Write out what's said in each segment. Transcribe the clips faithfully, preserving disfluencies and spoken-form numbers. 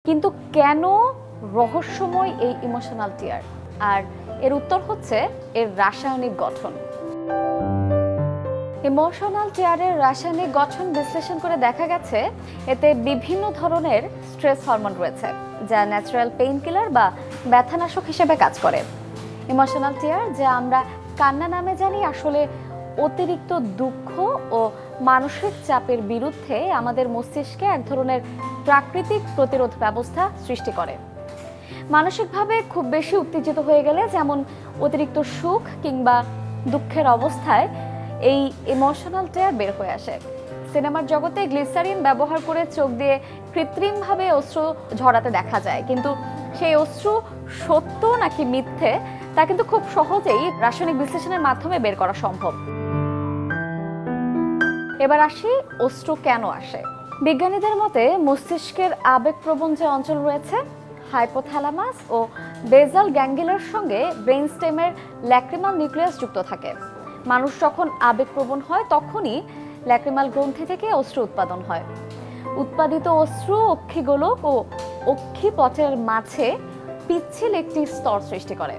কিন্তু কেন রহস্যময় এই ইমোশনাল টিয়ার? আর এর উত্তর হচ্ছে এর রাসায়নিক গঠন। ইমোশনাল টিয়ারের রাসায়নিক গঠন বিশ্লেষণ করে দেখা গেছে এতে বিভিন্ন ধরনের স্ট্রেস হরমোন রয়েছে, যা ন্যাচারাল পেইন কিলার বা ব্যথানাশক হিসেবে কাজ করে। ইমোশনাল টিয়ার, যা আমরা কান্না নামে জানি, আসলে অতিরিক্ত দুঃখ ও মানসিক চাপের বিরুদ্ধে আমাদের মস্তিষ্কে এক ধরনের প্রাকৃতিক প্রতিরোধ ব্যবস্থা সৃষ্টি করে। মানসিকভাবে খুব বেশি উত্তেজিত হয়ে গেলে, যেমন অতিরিক্ত সুখ কিংবা দুঃখের অবস্থায়, এই ইমোশনাল টিয়ার বের হয়ে আসে। সিনেমার জগতে গ্লিসারিন ব্যবহার করে চোখ দিয়ে কৃত্রিমভাবে অশ্রু ঝরাতে দেখা যায়, কিন্তু সেই অশ্রু সত্য নাকি মিথ্যে তা কিন্তু খুব সহজেই রাসায়নিক বিশ্লেষণের মাধ্যমে বের করা সম্ভব। এবার আসি, অশ্রু কেন আসে। বিজ্ঞানীদের মতে মস্তিষ্কের আবেগপ্রবণ যে অঞ্চল রয়েছে, হাইপোথ্যালামাস ও বেসাল গ্যাংলিয়ার সঙ্গে ব্রেইনস্টেমের ল্যাক্রিমাল নিউক্লিয়াস যুক্ত থাকে। মানুষ যখন আবেগপ্রবণ হয় তখনই ল্যাক্রিমাল গ্রন্থি থেকে অশ্রু উৎপাদন হয়। উৎপাদিত অশ্রু অক্ষিগোলক ও অক্ষিপটের মাঝে পিচ্ছিল একটি স্তর সৃষ্টি করে।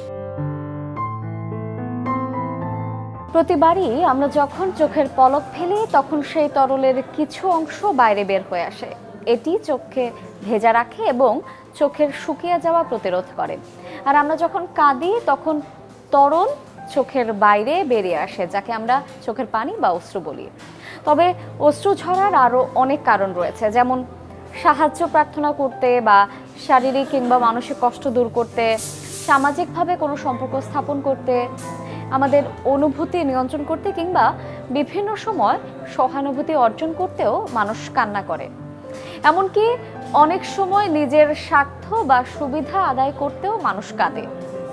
প্রতিবারই আমরা যখন চোখের পলক ফেলি তখন সেই তরলের কিছু অংশ বাইরে বের হয়ে আসে। এটি চোখকে ভেজা রাখে এবং চোখের শুকিয়ে যাওয়া প্রতিরোধ করে। আর আমরা যখন কাঁদি তখন তরল চোখের বাইরে বেরিয়ে আসে, যাকে আমরা চোখের পানি বা অশ্রু বলি। তবে অশ্রু ঝরার আরও অনেক কারণ রয়েছে, যেমন সাহায্য প্রার্থনা করতে বা শারীরিক কিংবা মানসিক কষ্ট দূর করতে, সামাজিকভাবে কোনো সম্পর্ক স্থাপন করতে, আমাদের অনুভূতি নিয়ন্ত্রণ করতে কিংবা বিভিন্ন সময় সহানুভূতি অর্জন করতেও মানুষ কান্না করে। এমনকি অনেক সময় নিজের স্বার্থ বা সুবিধা আদায় করতেও মানুষ কাঁদে।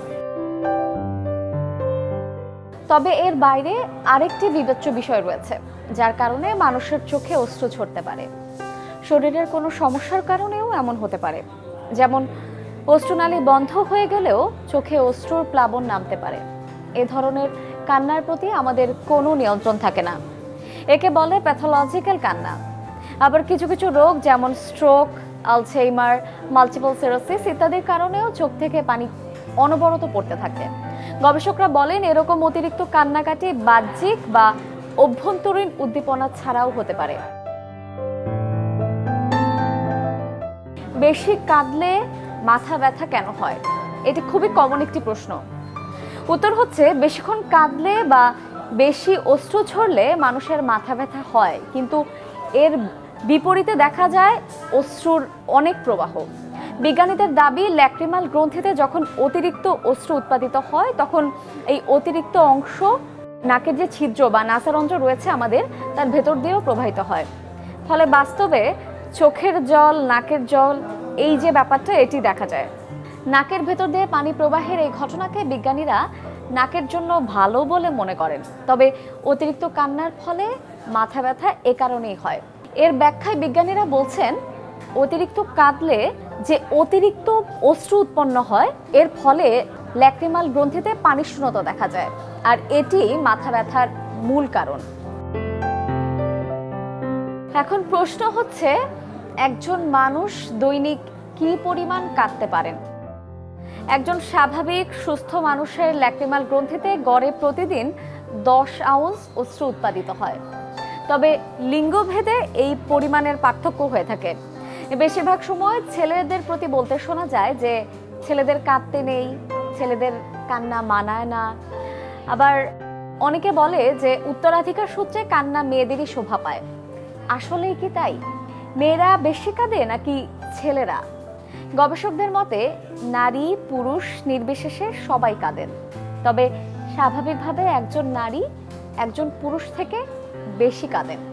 তবে এর বাইরে আরেকটি বিবেচ্য বিষয় রয়েছে, যার কারণে মানুষের চোখে অশ্রু ঝরতে পারে। শরীরের কোনো সমস্যার কারণেও এমন হতে পারে, যেমন অশ্রুনালী বন্ধ হয়ে গেলেও চোখে অশ্রুর প্লাবন নামতে পারে। এ ধরনের কান্নার প্রতি আমাদের কোনো নিয়ন্ত্রণ থাকে না, একে বলে প্যাথোলজিক্যাল কান্না। আবার কিছু কিছু রোগ, যেমন স্ট্রোক, আলঝেইমার, মাল্টিপল সিরোসিস ইত্যাদির কারণেও চোখ থেকে পানি অনবরত পড়তে থাকে। গবেষকরা বলেন, এরকম অতিরিক্ত কান্নাকাটি বাহ্যিক বা অভ্যন্তরীণ উদ্দীপনা ছাড়াও হতে পারে। বেশি কাঁদলে মাথা ব্যথা কেন হয়? এটি খুবই কমন একটি প্রশ্ন। উত্তর হচ্ছে, বেশিক্ষণ কাঁদলে বা বেশি অশ্রু ঝরলে মানুষের মাথা ব্যথা হয়, কিন্তু এর বিপরীতে দেখা যায় অশ্রুর অনেক প্রবাহ। বিজ্ঞানীদের দাবি, ল্যাক্রিমাল গ্রন্থিতে যখন অতিরিক্ত অশ্রু উৎপাদিত হয় তখন এই অতিরিক্ত অংশ নাকের যে ছিদ্র বা নাসারন্ধ্র রয়েছে আমাদের, তার ভেতর দিয়েও প্রবাহিত হয়। ফলে বাস্তবে চোখের জল, নাকের জল, এই যে ব্যাপারটা, এটি দেখা যায়। নাকের ভেতর দিয়ে পানি প্রবাহের এই ঘটনাকে বিজ্ঞানীরা নাকের জন্য ভালো বলে মনে করেন। তবে অতিরিক্ত কান্নার ফলে মাথা ব্যথা এ কারণেই হয়। এর ব্যাখ্যায় বিজ্ঞানীরা বলছেন, অতিরিক্ত কাঁদলে যে অতিরিক্ত অশ্রু উৎপন্ন হয়, এর ফলে ল্যাক্রিমাল গ্রন্থিতে পানি শূন্যতা দেখা যায়, আর এটি মাথা ব্যথার মূল কারণ। এখন প্রশ্ন হচ্ছে, একজন মানুষ দৈনিক কি পরিমাণ কাঁদতে পারেন? একজন স্বাভাবিক সুস্থ মানুষের ল্যাক্রিমাল গ্রন্থিতে গড়ে প্রতিদিন দশ আউন্স অশ্রু উৎপাদিত হয়। তবে লিঙ্গভেদে এই পরিমাণের পার্থক্য হয়ে থাকে। বেশিরভাগ সময় ছেলেদের প্রতি বলতে শোনা যায় যে ছেলেদের কাঁদতে নেই, ছেলেদের কান্না মানায় না। আবার অনেকে বলে যে উত্তরাধিকার সূত্রে কান্না মেয়েদেরই শোভা পায়। আসলেই কি তাই? মেয়েরা বেশি কাঁদে নাকি ছেলেরা? গবেষকদের মতে নারী পুরুষ নির্বিশেষে সবাই কাঁদেন, তবে স্বাভাবিকভাবে একজন নারী একজন পুরুষ থেকে বেশি কাঁদেন।